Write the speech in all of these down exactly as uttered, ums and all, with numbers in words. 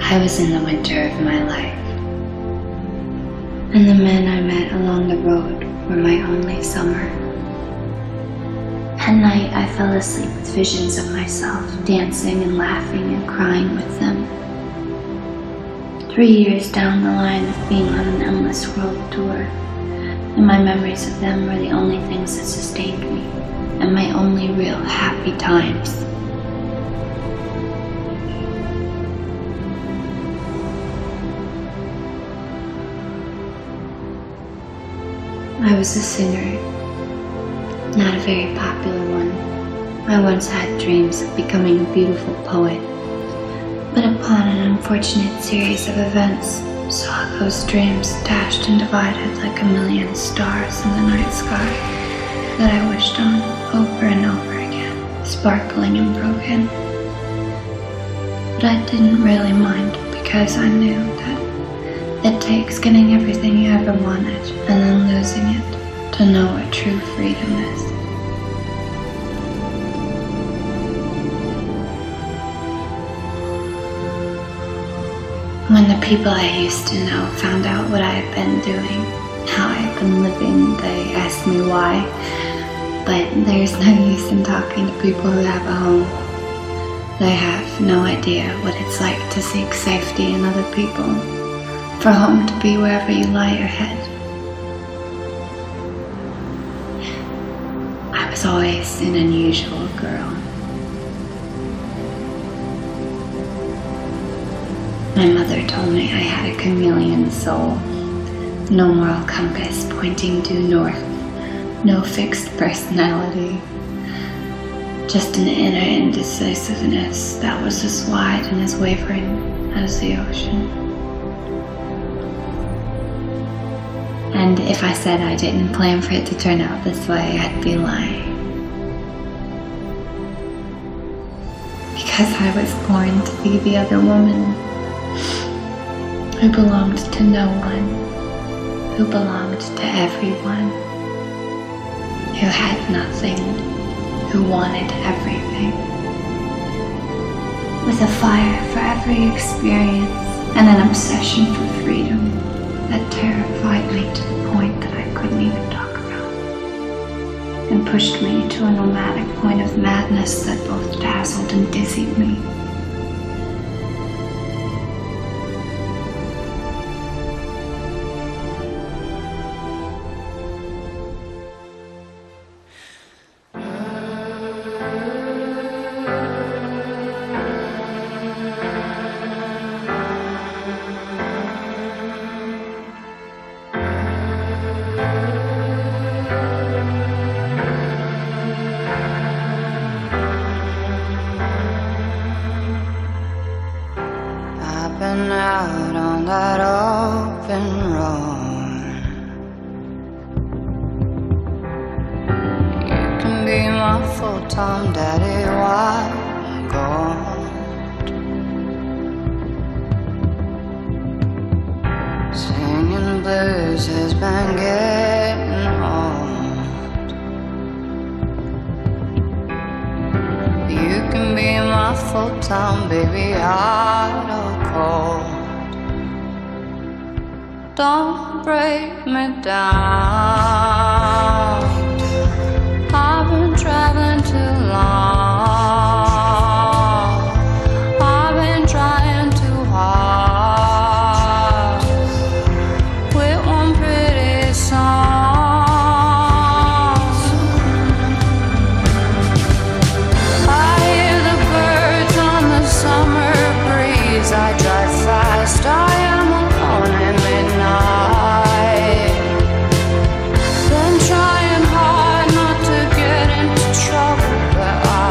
I was in the winter of my life, and the men I met along the road were my only summer. At night, I fell asleep with visions of myself dancing and laughing and crying with them. Three years down the line of being on an endless world tour, and my memories of them were the only things that sustained me, and my only real happy times. I was a singer, not a very popular one. I once had dreams of becoming a beautiful poet, but upon an unfortunate series of events, saw those dreams dashed and divided like a million stars in the night sky that I wished on over and over again, sparkling and broken. But I didn't really mind because I knew that it takes getting everything you ever wanted and then losing it to know what true freedom is. When the people I used to know found out what I had been doing, how I had been living, they asked me why, but there's no use in talking to people who have a home. They have no idea what it's like to seek safety in other people, for home to be wherever you lie your head. I was always an unusual girl. My mother told me I had a chameleon soul, no moral compass pointing due north, no fixed personality, just an inner indecisiveness that was as wide and as wavering as the ocean. And if I said I didn't plan for it to turn out this way, I'd be lying. Because I was born to be the other woman, who belonged to no one, who belonged to everyone, who had nothing, who wanted everything, with a fire for every experience and an obsession for freedom that terrified me to the point that I couldn't even talk about, and pushed me to a nomadic point of madness that both dazzled and dizzied me. Been out on that open road. You can be my full-time daddy while I'm gone. Singing blues has been getting old. You can be my full-time baby, hot or cold. Don't break me down. I've been traveling too long. I've been trying too hard with one pretty song. I hear the birds on the summer breeze. I drive fast, I am alone at midnight. Been trying hard not to get into trouble, but I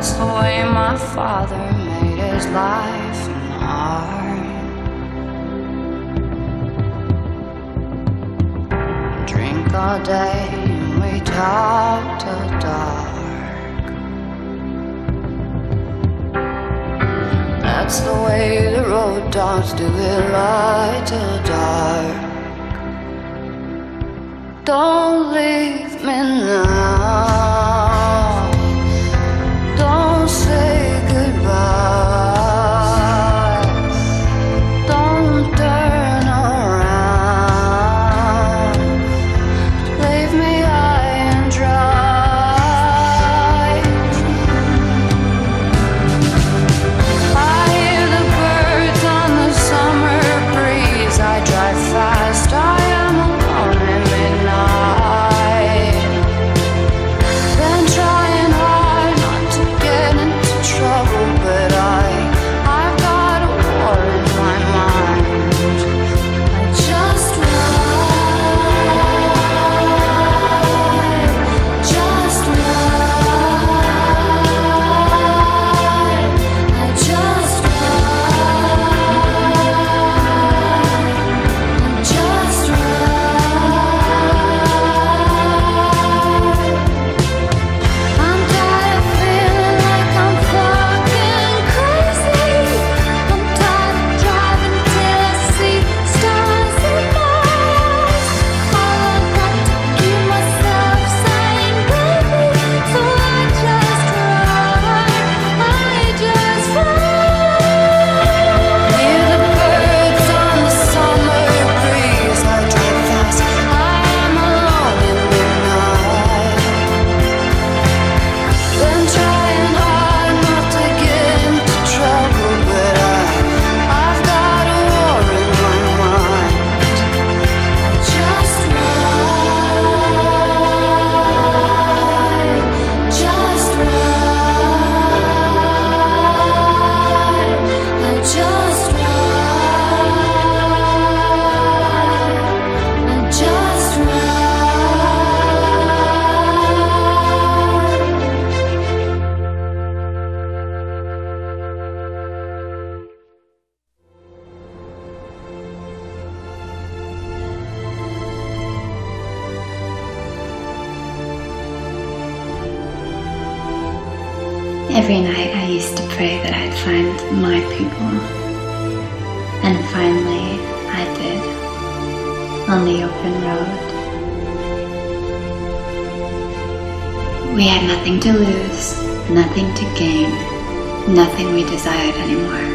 That's the way my father made his life an art. Drink all day and we talk till dark. That's the way the road dogs do it, light till dark. Don't leave me now. Don't say goodbye. Don't turn around. Leave me high and dry. I hear the birds on the summer breeze. I drive fast. I am alone in midnight. Been trying hard not to get into trouble, but I, I've got a war in my mind. I just ride, just ride. I just ride, just ride. I'm tired of feeling like I'm fucking crazy. I'm tired of driving till I see stars in my eyes. All I've got to keep myself sane, baby. So I just ride, I just ride. Hear the birds on the summer breeze. I drive fast. I am alone in midnight. Been trying hard not to get into trouble, but I, I've got a war in my mind. I just ride, just ride. I just ride, I just Every night I used to pray that I'd find my people. And finally, I did. On the open road. We had nothing to lose, nothing to gain, nothing we desired anymore,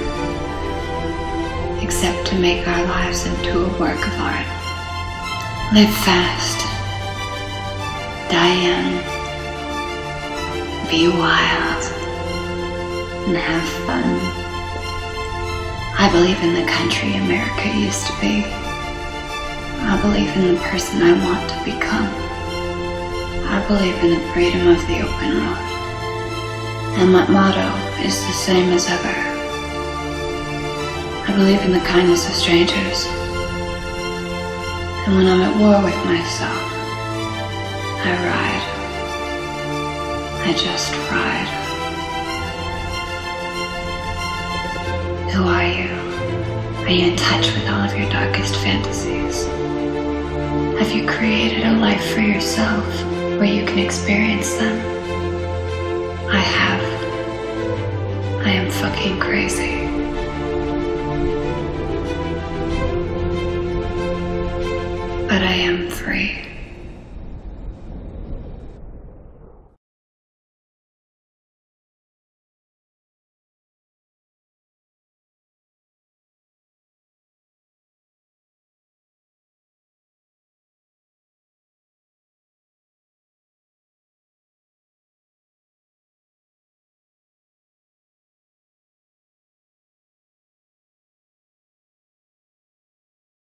except to make our lives into a work of art. Live fast. Die young. Be wild. And have fun. I believe in the country America used to be. I believe in the person I want to become. I believe in the freedom of the open road. And my motto is the same as ever. I believe in the kindness of strangers. And when I'm at war with myself, I ride. I just ride. Who are you? Are you in touch with all of your darkest fantasies? Have you created a life for yourself where you can experience them? I have. I am fucking crazy. But I am free.